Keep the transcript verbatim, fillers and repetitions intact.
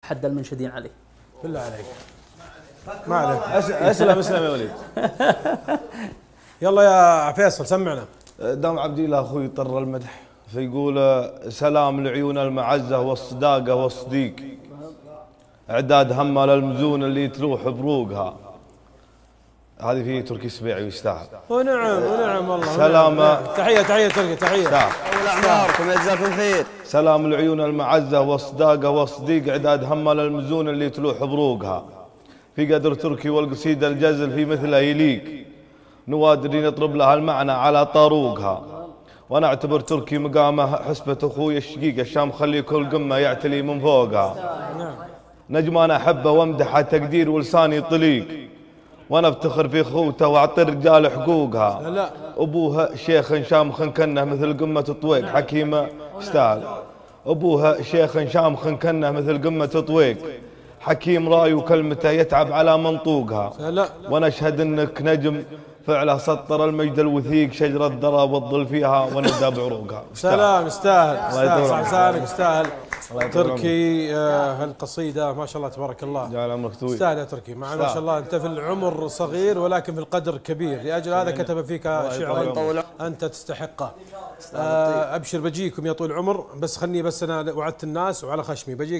حد المنشدين عليه. بالله عليك ما عليك. اسلم اسلم يا وليد. يلا يا فيصل سمعنا. دام عبد الله اخوي طر المدح فيقول سلام العيون المعزه والصداقه والصديق اعداد همه للمزون اللي تروح بروقها. هذه في تركي السبيعي ويستاهل. ونعم ونعم والله. سلام. تحيه تحيه تركي تحيه. اول اعماركم جزاكم خير. سلام العيون المعزه والصداقه والصديق اعداد همه للمزون اللي تلوح بروقها. في قدر تركي والقصيده الجزل في مثلها يليق. نوادري نطرب لها المعنى على طاروقها. وانا اعتبر تركي مقامه حسبه اخوي الشقيق الشام خلي كل قمه يعتلي من فوقها. نجم انا احبه وامدحه تقدير ولساني طليق. وانا افتخر في اخوته واعطي الرجال حقوقها. لا ابوها شيخ شامخ كنه مثل قمه طويق حكيمه يستاهل. ابوها شيخ شامخ كنه مثل قمه طويق حكيم راي وكلمته يتعب على منطوقها. لا وانا اشهد انك نجم فعله سطر المجد الوثيق شجره الذرى والظل فيها وندى بعروقها. سلام يستاهل يستاهل لسانك يستاهل. تركي آه هالقصيده ما شاء الله تبارك الله. جعل عمرك طويل. يستاهل يا تركي مع ما شاء الله انت في العمر صغير ولكن في القدر كبير. لاجل هذا كتب فيك شعرا انت تستحقه. آه ابشر بجيكم يا طويل العمر. بس خلني بس انا وعدت الناس وعلى خشمي بجيك.